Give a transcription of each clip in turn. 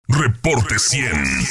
Reporte 100.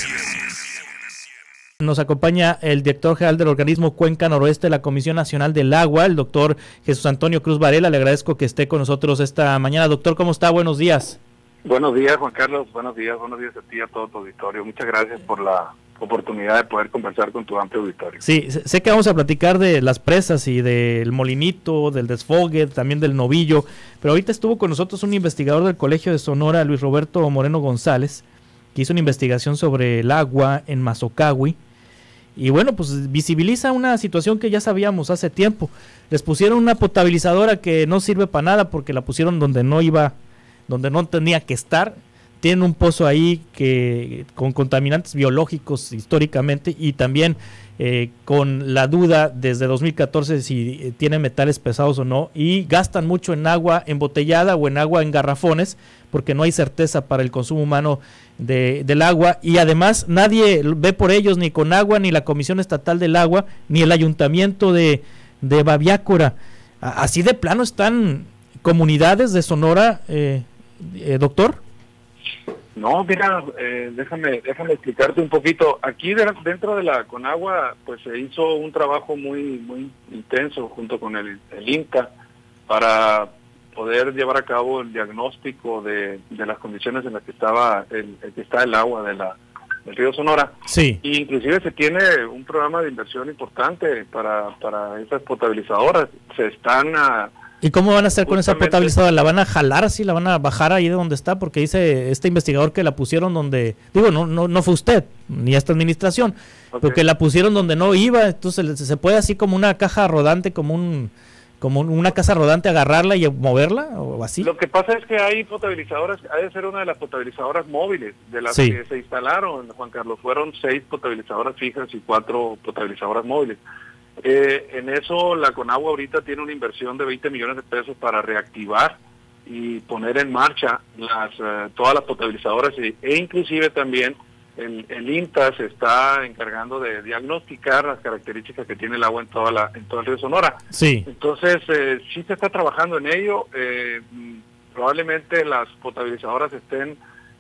Nos acompaña el director general del organismo Cuenca Noroeste de la Comisión Nacional del Agua, el doctor Jesús Antonio Cruz Varela. Le agradezco que esté con nosotros esta mañana. Doctor, ¿cómo está? Buenos días. Buenos días, Juan Carlos. Buenos días a ti y a todo tu auditorio. Muchas gracias por la oportunidad de poder conversar con tu amplio auditorio. Sí, sé que vamos a platicar de las presas y del molinito, del desfogue, también del novillo, pero ahorita estuvo con nosotros un investigador del Colegio de Sonora, Luis Roberto Moreno González, que hizo una investigación sobre el agua en Mazocahui. Y bueno, pues visibiliza una situación que ya sabíamos hace tiempo. Les pusieron una potabilizadora que no sirve para nada porque la pusieron donde no tenía que estar. Tienen un pozo ahí que con contaminantes biológicos históricamente y también con la duda desde 2014 si tiene metales pesados o no, y gastan mucho en agua embotellada o en agua en garrafones porque no hay certeza para el consumo humano del agua, y además nadie ve por ellos, ni con agua, ni la Comisión Estatal del Agua, ni el Ayuntamiento de Babiácora. Así de plano están comunidades de Sonora, doctor. No, mira, déjame explicarte un poquito. Aquí dentro de la Conagua, pues se hizo un trabajo muy intenso junto con el INTA para poder llevar a cabo el diagnóstico de las condiciones en las que está el agua del río Sonora. Sí. Y inclusive se tiene un programa de inversión importante para esas potabilizadoras. Se están ¿Y cómo van a hacer con esa potabilizadora? ¿La van a jalar así? ¿La van a bajar ahí de donde está? Porque dice este investigador que la pusieron donde... Digo, no fue usted, ni esta administración, okay, porque la pusieron donde no iba. Entonces se puede así como una caja rodante, como una casa rodante, agarrarla y moverla, o así. Lo que pasa es que hay potabilizadoras, ha de ser una de las potabilizadoras móviles, de las sí, que se instalaron, Juan Carlos. Fueron 6 potabilizadoras fijas y 4 potabilizadoras móviles. En eso la Conagua ahorita tiene una inversión de 20 millones de pesos para reactivar y poner en marcha todas las potabilizadoras, e inclusive también el INTA se está encargando de diagnosticar las características que tiene el agua en todo el río Sonora. Sí. Entonces sí se está trabajando en ello. Probablemente las potabilizadoras estén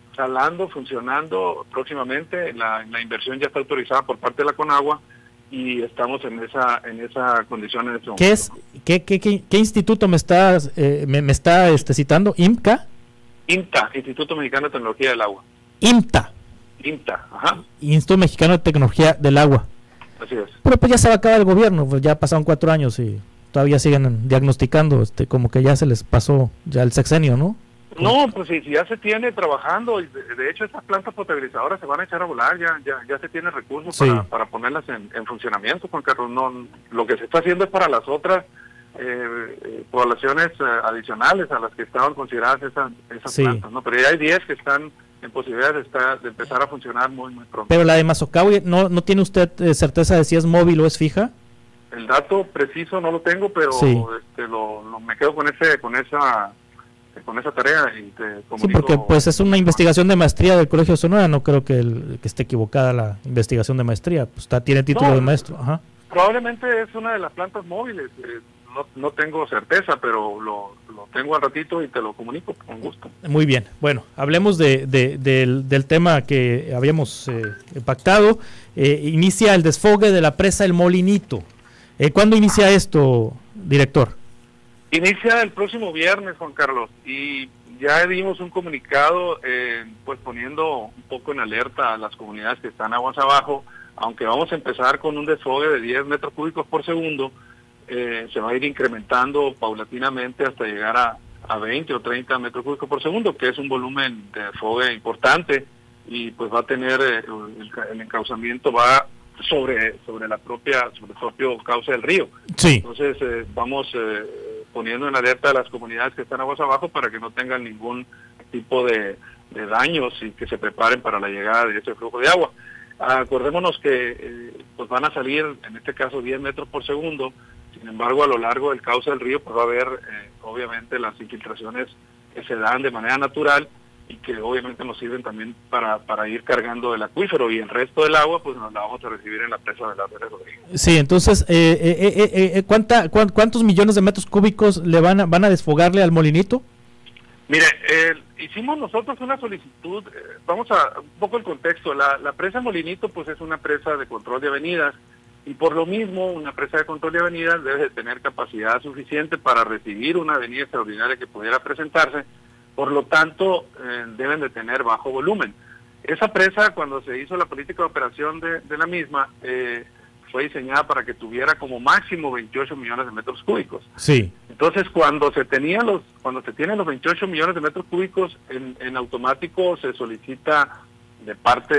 funcionando próximamente. La inversión ya está autorizada por parte de la Conagua y estamos en esa condición en este momento. ¿Qué instituto me está citando? ¿IMCA? INTA, Instituto Mexicano de Tecnología del Agua. INTA, ajá. Instituto Mexicano de Tecnología del Agua. Así es. Pero pues ya se va a acabar el gobierno, pues ya pasaron 4 años y todavía siguen diagnosticando, como que ya se les pasó ya el sexenio, ¿no? No, pues si ya se tiene trabajando, y de hecho estas plantas potabilizadoras se van a echar a volar, ya se tiene recursos sí, para ponerlas en funcionamiento, Juan Carlos. No, lo que se está haciendo es para las otras poblaciones adicionales a las que estaban consideradas esas sí, plantas, ¿no? Pero ya hay 10 que están en posibilidad de empezar a funcionar muy pronto. Pero la de Mazocahui, ¿no tiene usted certeza de si es móvil o es fija? El dato preciso no lo tengo, pero sí, me quedo con esa tarea y te comunico. Sí, porque pues es una investigación de maestría del Colegio de Sonora, no creo que esté equivocada la investigación de maestría, pues tiene título de maestro. Ajá. Probablemente es una de las plantas móviles, no tengo certeza, pero lo tengo al ratito y te lo comunico con gusto. Muy bien, bueno, hablemos del tema que habíamos pactado. Inicia el desfogue de la presa El Molinito. ¿Cuándo inicia esto, director? Inicia el próximo viernes, Juan Carlos, y ya dimos un comunicado pues poniendo un poco en alerta a las comunidades que están aguas abajo. Aunque vamos a empezar con un desfogue de 10 metros cúbicos por segundo, se va a ir incrementando paulatinamente hasta llegar a 20 o 30 metros cúbicos por segundo, que es un volumen de desfogue importante, y pues va a tener el encauzamiento va sobre el propio cauce del río. Sí. Entonces vamos poniendo en alerta a las comunidades que están aguas abajo para que no tengan ningún tipo de daños y que se preparen para la llegada de ese flujo de agua. Acordémonos que pues van a salir, en este caso, 10 metros por segundo. Sin embargo, a lo largo del cauce del río pues va a haber obviamente las infiltraciones que se dan de manera natural y que obviamente nos sirven también para ir cargando el acuífero, y el resto del agua pues nos la vamos a recibir en la presa de la Pérez Rodríguez. Sí, entonces ¿cuántos millones de metros cúbicos le van a desfogarle al molinito? Mire, hicimos nosotros una solicitud, vamos a un poco el contexto, la presa Molinito pues es una presa de control de avenidas y por lo mismo una presa de control de avenidas debe de tener capacidad suficiente para recibir una avenida extraordinaria que pudiera presentarse, por lo tanto deben de tener bajo volumen. Esa presa, cuando se hizo la política de operación de la misma, fue diseñada para que tuviera como máximo 28 millones de metros cúbicos. Sí. Entonces, cuando se tienen los 28 millones de metros cúbicos, en automático se solicita de parte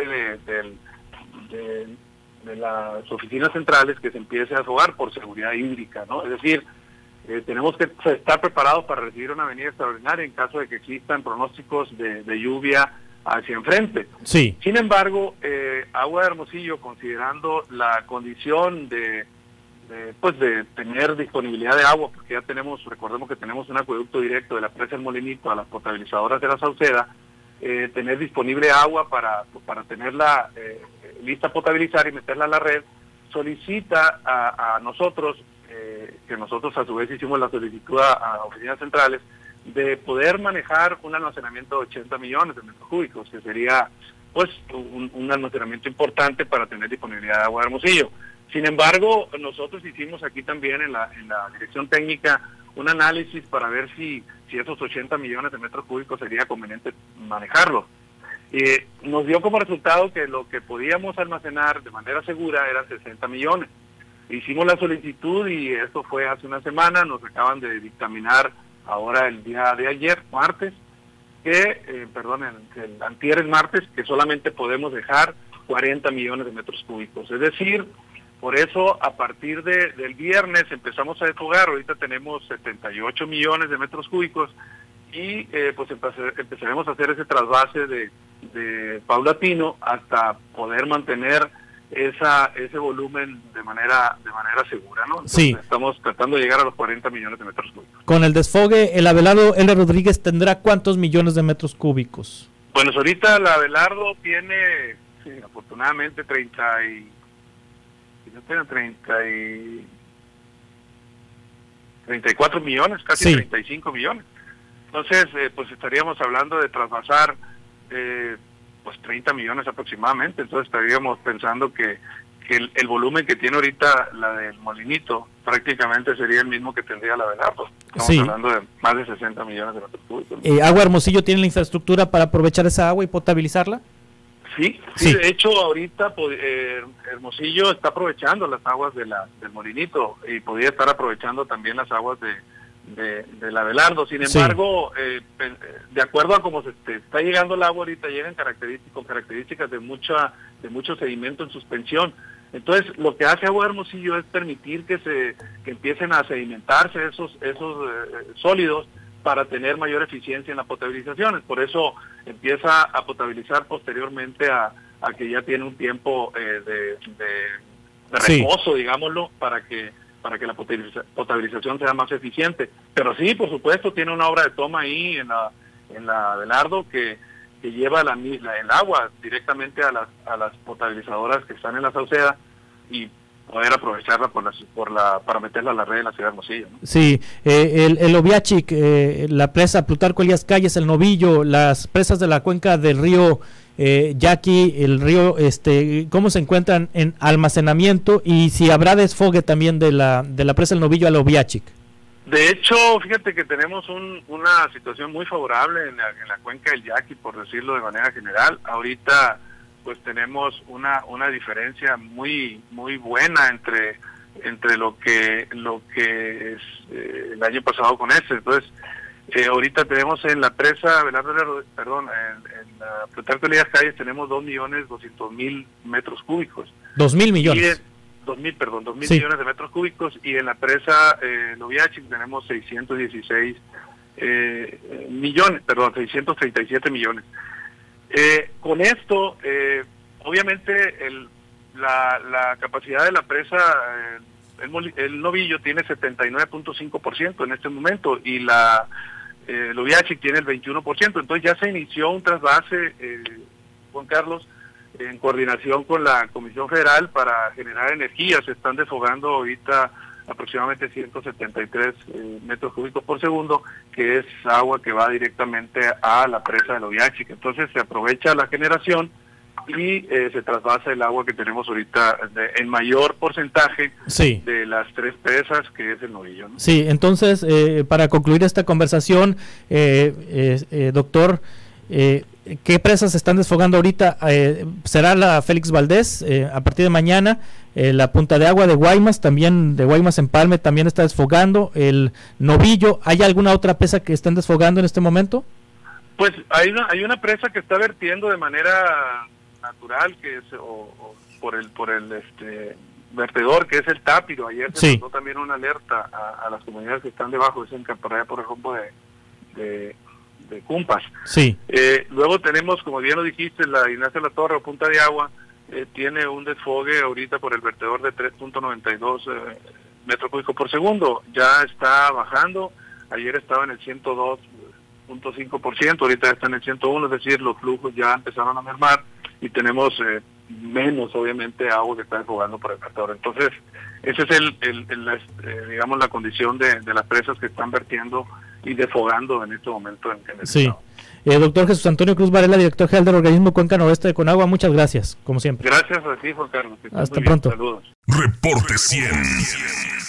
de las oficinas centrales que se empiece a desfogar por seguridad hídrica, ¿no? Es decir, tenemos que estar preparados para recibir una avenida extraordinaria en caso de que existan pronósticos de lluvia hacia enfrente. Sí. Sin embargo, Agua de Hermosillo, considerando la condición de tener disponibilidad de agua, porque ya recordemos que tenemos un acueducto directo de la presa del Molinito a las potabilizadoras de la Sauceda, tener disponible agua para tenerla lista a potabilizar y meterla a la red, solicita a nosotros, que nosotros a su vez hicimos la solicitud a oficinas centrales, de poder manejar un almacenamiento de 80 millones de metros cúbicos, que sería pues un almacenamiento importante para tener disponibilidad de agua de Hermosillo. Sin embargo, nosotros hicimos aquí también en la dirección técnica un análisis para ver si esos 80 millones de metros cúbicos sería conveniente manejarlos. Nos dio como resultado que lo que podíamos almacenar de manera segura eran 60 millones. Hicimos la solicitud y esto fue hace una semana, nos acaban de dictaminar ahora el día de ayer, martes, el antier es martes, que solamente podemos dejar 40 millones de metros cúbicos. Es decir, por eso a partir del viernes empezamos a desfogar, ahorita tenemos 78 millones de metros cúbicos y pues empezaremos a hacer ese trasvase de paulatino hasta poder mantener ese volumen de manera segura, ¿no? Entonces, sí. Estamos tratando de llegar a los 40 millones de metros cúbicos. Con el desfogue, el Abelardo L. Rodríguez tendrá ¿cuántos millones de metros cúbicos? Bueno, ahorita el Abelardo tiene, sí, afortunadamente 34 millones, casi sí. 35 millones. Entonces, pues estaríamos hablando de trasvasar pues 30 millones aproximadamente. Entonces estaríamos pensando que el volumen que tiene ahorita la del Molinito prácticamente sería el mismo que tendría la Abelardo. Estamos hablando de más de 60 millones de metros cúbicos. ¿Agua Hermosillo tiene la infraestructura para aprovechar esa agua y potabilizarla? Sí, de hecho ahorita Hermosillo está aprovechando las aguas del Molinito y podría estar aprovechando también las aguas del Abelardo. Sin embargo, de acuerdo a cómo se está llegando el agua ahorita, llegan con características de mucho sedimento en suspensión. Entonces, lo que hace Agua de Hermosillo es permitir que empiecen a sedimentarse esos sólidos para tener mayor eficiencia en las potabilizaciones. Por eso empieza a potabilizar posteriormente a que ya tiene un tiempo de reposo, digámoslo, para que la potabilización sea más eficiente. Pero sí, por supuesto, tiene una obra de toma ahí en la Abelardo que lleva el agua directamente a las potabilizadoras que están en la Sauceda y poder aprovecharla para meterla a la red de la ciudad de Hermosillo, ¿no? Sí, el Oviachic, la presa Plutarco Elías Calles, el Novillo, las presas de la cuenca del río Yaqui, el río, ¿cómo se encuentran en almacenamiento y si habrá desfogue también de la presa del Novillo al Oviachic? De hecho, fíjate que tenemos una situación muy favorable en la cuenca del Yaqui, por decirlo de manera general. Ahorita pues tenemos una diferencia muy buena entre lo que es el año pasado con Entonces, ahorita tenemos en la presa en la Plutarco Elías Calles tenemos 2.200.000 metros cúbicos. 2.000 millones. 2.000 millones de metros cúbicos, y en la presa Noviachic tenemos 637 millones. Con esto, obviamente la capacidad de la presa, el Novillo tiene 79.5% en este momento y el Oviachic tiene el 21%. Entonces ya se inició un trasvase, Juan Carlos, en coordinación con la Comisión Federal para generar energía. Se están desfogando ahorita aproximadamente 173 metros cúbicos por segundo, que es agua que va directamente a la presa del Oviachi. Entonces se aprovecha la generación y se trasvasa el agua que tenemos ahorita en mayor porcentaje de las 3 presas, que es el Novillo, ¿no? Sí, entonces, para concluir esta conversación, doctor, ¿qué presas se están desfogando ahorita? ¿Será la Félix Valdés a partir de mañana? La Punta de Agua de Guaymas, también de Guaymas Empalme, también está desfogando. El Novillo, ¿hay alguna otra presa que estén desfogando en este momento? Pues hay una presa que está vertiendo de manera natural, que es por el vertedor, que es el Tápiro. Ayer se mandó también una alerta a las comunidades que están debajo, es en Camparaya, por ejemplo, de Cumpas. Sí. Luego tenemos, como bien lo dijiste, la Ignacio La Torre o Punta de Agua, tiene un desfogue ahorita por el vertedor de 3.92 metros cúbicos por segundo. Ya está bajando, ayer estaba en el 102.5%, ahorita está en el 101, es decir, los flujos ya empezaron a mermar y tenemos menos, obviamente, agua que está desfogando por el vertedor. Entonces, esa es digamos, la condición de las presas que están vertiendo y desfogando en este momento en el estado. Doctor Jesús Antonio Cruz Varela, director general del organismo Cuenca Noroeste de Conagua, muchas gracias, como siempre. Gracias a ti, Juan Carlos. Hasta pronto. Saludos. Reporte 100.